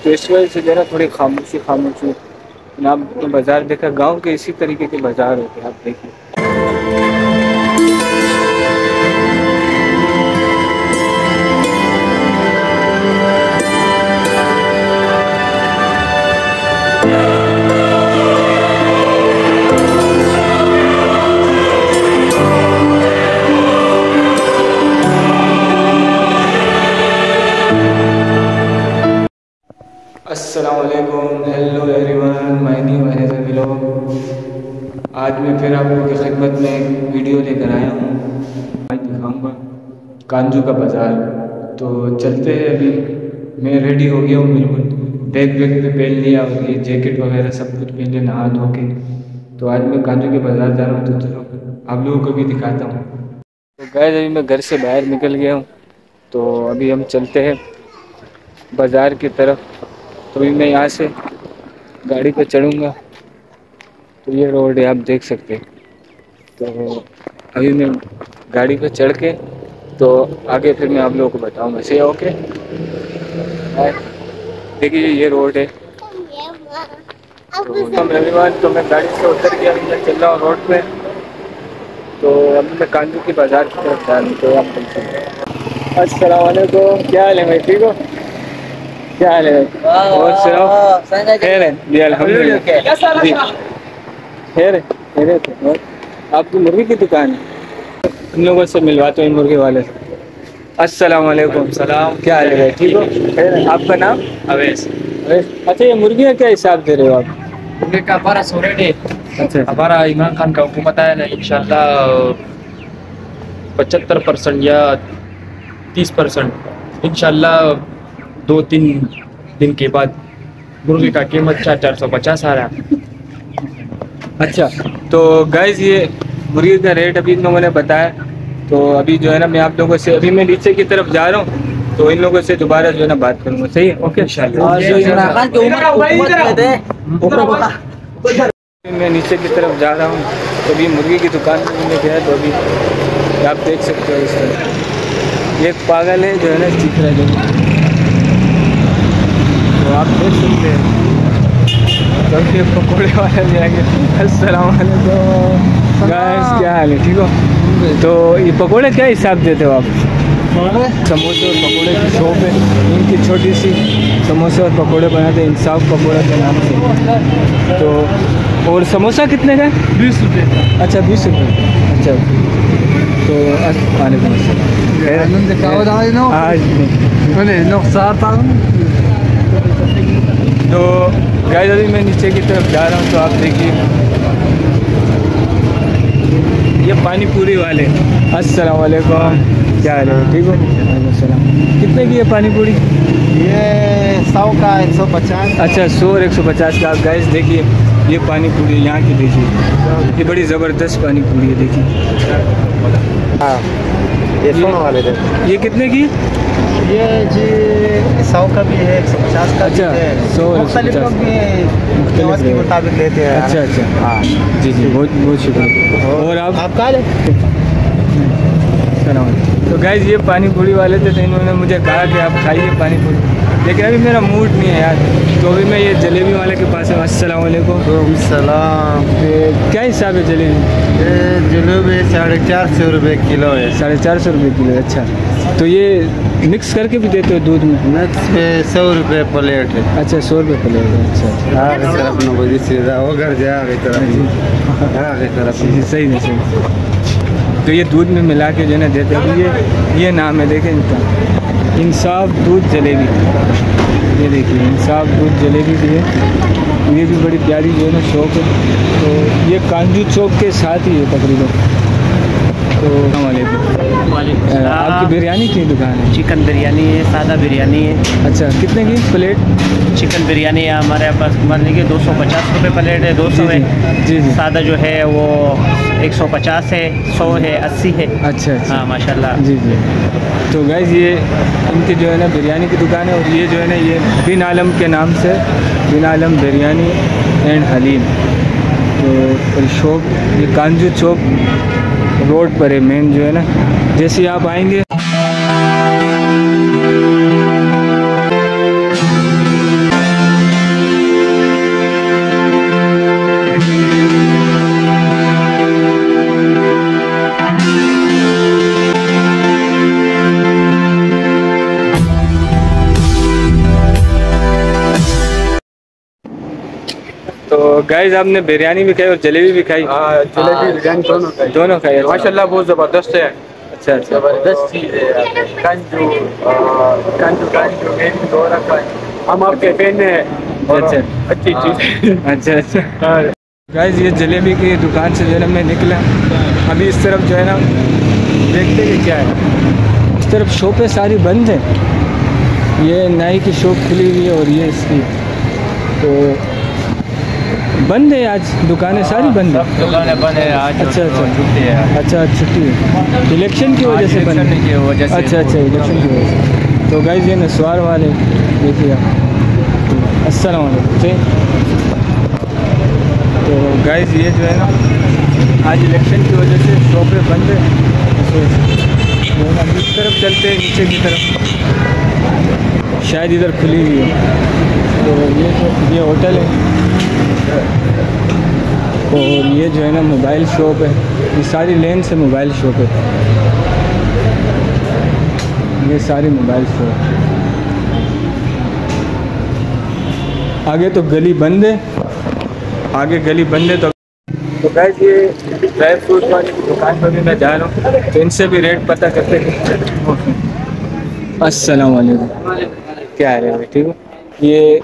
तो इस वजह से जो है ना थोड़ी खामोशी खामोशी। आप तो बाज़ार देखा, गांव के इसी तरीके के बाज़ार होते हैं, आप देखिए। अस्सलामुअलैकुम, hello everyone, my new another vlog. आज मैं फिर आप लोगों की खिदमत में एक वीडियो लेकर आया हूँ। आज दिखाऊंगा कांजू का बाज़ार। तो चलते हैं। अभी मैं रेडी हो गया हूँ बिल्कुल, बैग वैग पे पहन लिया और ये जैकेट वगैरह सब कुछ पहन लिया, नहा धो के। तो आज मैं कांजू के बाज़ार जा रहा हूँ, तो चलो आप लोगों को भी दिखाता हूँ। तो गाइस अभी मैं घर से बाहर निकल गया हूँ, तो अभी हम चलते हैं बाज़ार की तरफ। तो अभी मैं यहाँ से गाड़ी पे चढ़ूँगा, तो ये रोड है, आप देख सकते हैं। तो अभी मैं गाड़ी पे चढ़ के तो आगे फिर मैं आप लोगों को बताऊँगा। सही है, ओके। देखिए ये रोड है। तो मैं गाड़ी से उतर गया, मैं चल रहा हूँ रोड पे। तो अभी मैं कांजू की बाज़ार की तरफ जा रहा हूँ। तो आप देख सकते हैं। अस्सलाम वालेकुम, क्या हाल है भाई, ठीक हो? क्या हाल है? और सुनाओ। खैर है जी, अल्हम्दुलिल्लाह। खैर है। आपकी मुर्गी की दुकान है? इन लोगों से मिलवाते हैं, मुर्गे वाले से। अस्सलाम वालेकुम। सलाम, क्या हाल है भाई, ठीक हो? खैर है। आपका नाम? अवैस। अच्छा, ये मुर्गियाँ क्या हिसाब दे रहे हो आप? मुर्गे का 1200 रेट है। अच्छा, हमारा इमरान खान का हुकूमत है ना, इंशाल्लाह 75% या 30% इंशाल्लाह 2-3 दिन के बाद मुर्गे का कीमत 450 आ रहा है। अच्छा। तो गाइस ये मुर्गी का रेट अभी इन लोगों ने बताया। तो अभी जो है ना मैं आप लोगों से, अभी मैं नीचे की तरफ जा रहा हूँ, तो इन लोगों से दोबारा जो है ना बात करूँगा। सही है, ओके। मैं नीचे की तरफ जा रहा हूँ, तो अभी मुर्गी की दुकान में मैंने गया, तो अभी आप देख सकते हो इस तरह ये एक पागल है जो है ना सीख रहा है, तो आप देख सकते हैं। तो ये पकौड़े वाले ले आएंगे। अस्सलाम वालेकुम गाइस, क्या हाल है, ठीक हो? तो ये पकौड़े क्या हिसाब देते हो आप? समोसे और पकौड़े की शॉप है, इनकी छोटी सी समोसे और पकौड़े बनाते हैं, इंसाफ पकौड़ा के नाम से। तो और समोसा कितने का है? 20 रुपये। अच्छा, 20 रुपये। अच्छा, तो वालेकुम अस्सलाम। आज तो गाइस अभी मैं नीचे की तरफ जा रहा हूँ, तो आप देखिए ये पानी पूरी वाले। अस्सलाम वालेकुम, क्या हाल है, ठीक हो? वालेकुम सलाम। कितने की है पानी पूरी? ये 100 का 150। अच्छा, 100 और 150 का। आप गाइस देखिए ये पानी पूरी यहाँ की देखिए, ये बड़ी ज़बरदस्त पानी पूरी है, देखिए। हाँ, ये 100 वाले थे। ये कितने की? ये जी 100 का भी है, 150 का अच्छा, भी है। 100 और मुख्तलिफ 150 लोग भी नवाज के मुताबिक लेते हैं। अच्छा अच्छा, हाँ जी जी, बहुत बहुत शुक्रिया। और आप कहाँ लेते? तो गाइस ये पानी पूरी वाले थे, तो इन्होंने मुझे कहा कि आप खाइए पानी पूरी, लेकिन अभी मेरा मूड नहीं है यार। तो अभी मैं ये जलेबी वाले के पास है। अस्सलाम वालेकुम। सलाम। क्या हिसाब है जलेबी? ये जलेबी 450 रुपये किलो है। 450 रुपये किलो है। अच्छा, तो ये मिक्स करके भी देते हो दूध में? मिक्स पे 100 रुपये प्लेट है। अच्छा, 100 रुपये प्लेट है। अच्छा, सही है, सही। तो ये दूध में मिला के जो है ना देते हैं। ये नाम है, देखें इनका, इंसाफ दूध जलेबी। ये देखिए इंसाफ दूध जलेबी भी है, ये भी बड़ी प्यारी जो है ना शॉप है। तो ये कांजू चौक के साथ ही है तकरीबन। तो आपकी बिरयानी की दुकान है? चिकन बिरयानी है, सादा बिरयानी है। अच्छा, कितने की प्लेट? चिकन बिरयानी है हमारे पास, मान लीजिए 250 रुपये प्लेट है, 200 है। जी जी। सादा जो है वो 150 है, 100 है, 80 है। अच्छा अच्छा, हाँ माशाल्लाह। जी जी। तो गाइस ये इनकी जो है ना बिरयानी की दुकान है, और ये जो है ना ये बिन आलम के नाम से, बिन आलम बिरयानी एंड हलीम। तो शॉप ये कांजू चौक रोड पर है, मेन जो है ना। जैसे आप आएंगे गाइस आपने बिरयानी भी खाई और जलेबी भी खाई? जलेबी बिरयानी दोनों खाई। माशाल्लाह बहुत ज़बरदस्त है। अच्छा अच्छा ज़बरदस्त चीज़ है। कांजू कांजू कांजू मेरी दो रखा है। हम आपके फैन हैं। अच्छा अच्छी चीज़। अच्छा अच्छा। गाइस ये जलेबी की दुकान से जो है मैं निकला, अभी इस तरफ जो है ना देखते कि क्या है। इस तरफ शॉपें सारी बंद है, ये नाई की शॉप खुली हुई है और ये इसकी तो बंद है। आज दुकानें सारी बंद है। दुकानें बंद है आज। अच्छा अच्छा छुट्टी है। अच्छा छुट्टी है, इलेक्शन की वजह से बंद है। की वजह से। अच्छा अच्छा इलेक्शन की वजह से। तो गाइस ये नस्वार वाले देखिए आप। अस्सलाम वालेकुम जी। तो गाइस ये जो है ना आज इलेक्शन की वजह से शॉपें बंद है, तो हम इस तरफ चलते हैं नीचे की तरफ, शायद इधर खुली हुई है। तो ये होटल है और ये जो है ना मोबाइल शॉप है, ये सारी लेन से मोबाइल शॉप है, ये सारी मोबाइल शॉप। आगे तो गली बंद है, आगे गली बंद है। तो गाइस ये ड्राई फ्रूट वाली दुकान पर भी मैं जा रहा हूँ, तो इनसे भी रेट पता करते हैं। अस्सलाम वालेकुम, क्या हाल है भाई? ठीक हो? ये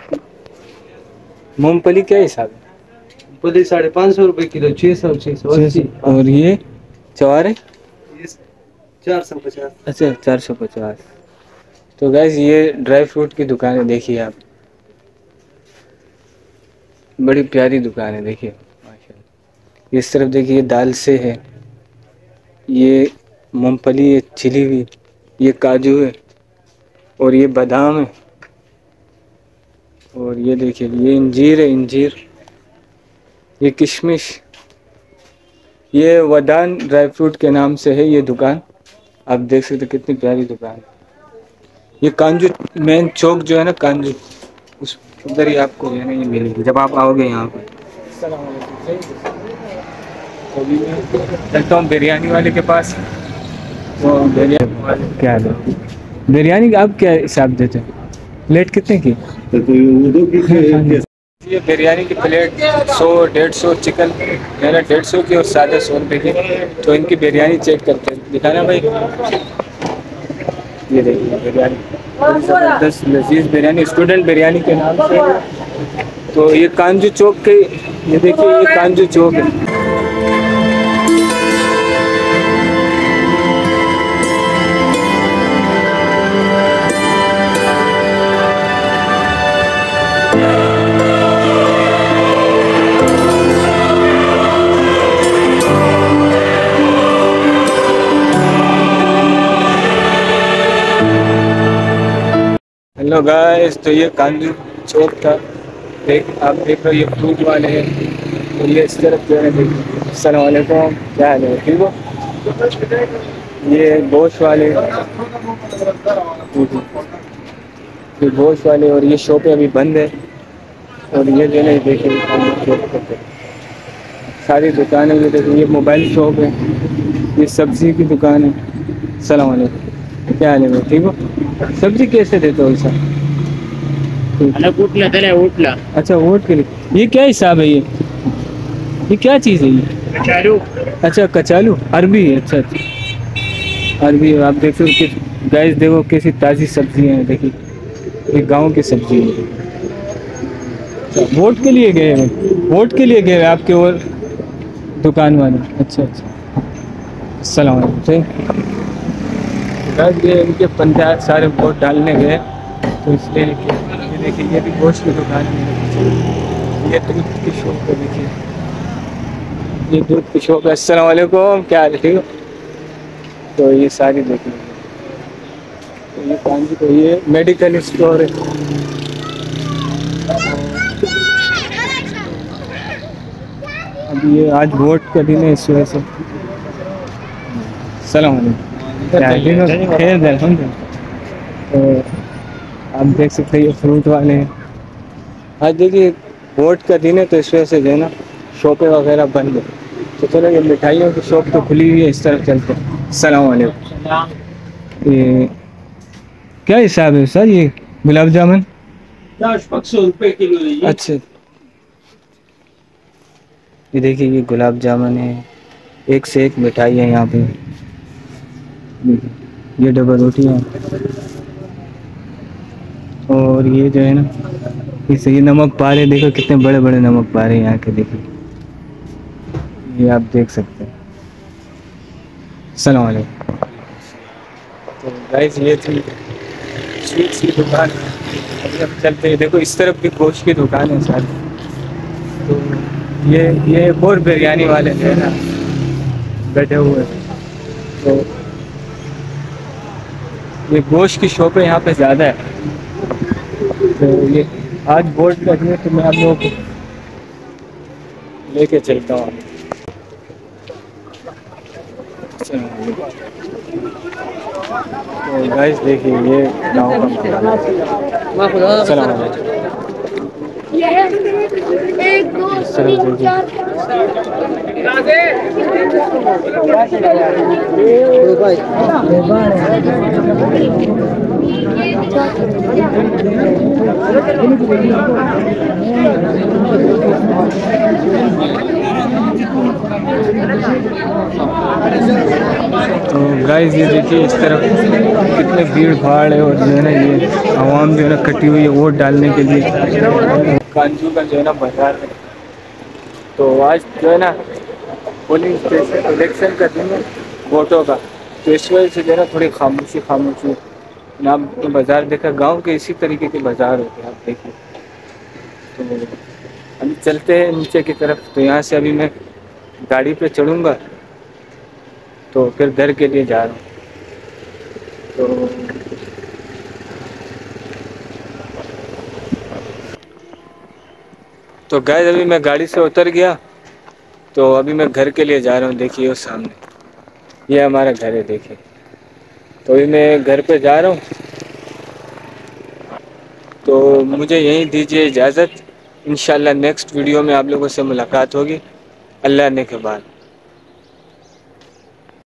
मूंगफली क्या हिसाब है? मूंगफली 550 रुपए किलो, 680। और ये चवारे? 450। अच्छा 450। तो गैस ये ड्राई फ्रूट की दुकान है, देखिए आप, बड़ी प्यारी दुकान है देखिए माशाल्लाह। इस तरफ देखिए दाल से है, ये मूंगफली है छिली हुई, ये काजू है और ये बादाम है और ये देखिए ये इंजीर है, इंजीर, ये किशमिश। ये वदान ड्राई फ्रूट के नाम से है ये दुकान, आप देख सकते कितनी प्यारी दुकान है। ये कांजू मेन चौक जो है ना कांजू, उस उधर ही आपको जो है ना ये मिलेगी जब आप आओगे यहाँ पर। तो अभी मैं चलता हूँ बिरयानी वाले के पास। तो बिरयानी वाले क्या है, बिरयानी का आप क्या हिसाब देते हैं? प्लेट कितने की? ये बिरयानी की प्लेट 100-150, चिकन मेरा 150 की और सादा 100 रुपये की। तो इनकी बिरयानी चेक करते हैं, दिखाना भाई। ये देखिए बिरयानी, ज़बरदस्त लजीज बिरयानी, स्टूडेंट बिरयानी के नाम से। तो ये कांजू चौक के, ये देखिए ये कांजू चौक है। हेलो गाइस, तो ये कांजू चौक था, आप देख रहे हो ये फ्रूट वाले हैं और ये इस तरफ जो है देखिए। अस्सलाम वालेकुम, क्या हाल है? ठीक हो? ये गोश्त वाले, ये गोश्त वाले और ये शॉपें अभी बंद है और ये जो है देखिए सारी दुकानें, ये देखिए ये मोबाइल शॉप है, ये सब्ज़ी की दुकान है। अस्सलाम वालेकुम, क्या हाल है? ठीक हो? सब्जी कैसे देते हो ऐसा? उठला। अच्छा वोट के लिए, ये क्या हिसाब है? ये क्या चीज़ है ये? कचालू। अच्छा कचालू, अरबी है। अच्छा अच्छा अरबी, आप देख सकते हो गाइस, देखो कैसी ताज़ी सब्जी हैं, देखिए ये गांव की सब्जी है। अच्छा, वोट के लिए गए हैं? वोट के लिए गए हैं आपके और दुकान वाले? अच्छा अच्छा, अस्सलाम वालेकुम। ये इनके पंचायत सारे वोट डालने गए, तो इसलिए ये देखिए ये भी गोश्त की दुकान है, ये दूध की शॉप है, देखिए ये दूध की शॉप है। अस्सलाम वालेकुम, क्या हाल है? ठीक हो? तो ये सारी देखिए, तो ये कांजी, तो ये मेडिकल स्टोर है। अभी ये आज वोट का दिन है, इस वजह से। अस्सलाम वालेकुम, खैर। तो आप देख सकते हैं ये फ्रूट वाले हैं, आज देखिए वोट का दिन है तो इस वजह से जो है ना शॉपें वगैरह बंद है। तो चलो ये मिठाइयों की शॉप तो खुली हुई है, इस तरफ चलते हैं। अस्सलाम वालेकुम। ये क्या हिसाब है सर? ये गुलाब जामुन 500 रुपए किलो है। अच्छा ये देखिए ये गुलाब जामुन है, एक से एक मिठाई है यहाँ पे। देखिए ये डबल रोटियाँ और ये जो है ना इसे ये नमक पारे, देखो कितने बड़े बड़े नमक पारे यहाँ के, देखिए ये आप देख सकते हैं। अस्सलाम वालेकुम। तो गाइस ये थी स्वीट्स की दुकान। अभी हम चलते हैं, देखो इस तरफ भी गोश्त की दुकान है सारी। तो ये और बिरयानी वाले हैं ना बैठे हुए, तो ये गोश्त की शॉपें यहाँ पे ज़्यादा है। तो ये आज बोर्ड लगी है तो मैं आप लोगों को लेके चलता हूँ। तो गाइस देखिए ये गाँव का एक दो तीन चार तो गाइस ये देखिए इस तरफ कितने भीड़ भाड़ है और जो है ना ये आवाम जो है ना कटी हुई है वोट डालने के लिए। कांजू का जो है ना बाजार है, तो आज जो है ना पोलिंग स्टेशन इलेक्शन का दिन है वोटों का, तो इस वजह से जो है ना थोड़ी खामोशी ना तो बाज़ार देखा, गांव के इसी तरीके के बाज़ार होते हैं आप देखिए। तो अभी चलते हैं नीचे की तरफ, तो यहाँ से अभी मैं गाड़ी पे चढ़ूँगा तो फिर घर के लिए जा रहा हूँ। तो गाइस अभी मैं गाड़ी से उतर गया, तो अभी मैं घर के लिए जा रहा हूँ। देखिए वो सामने ये हमारा घर है, देखिए। तो अभी मैं घर पे जा रहा हूँ, तो मुझे यहीं दीजिए इजाज़त। इंशाल्लाह नेक्स्ट वीडियो में आप लोगों से मुलाकात होगी अल्लाह ने के बाद।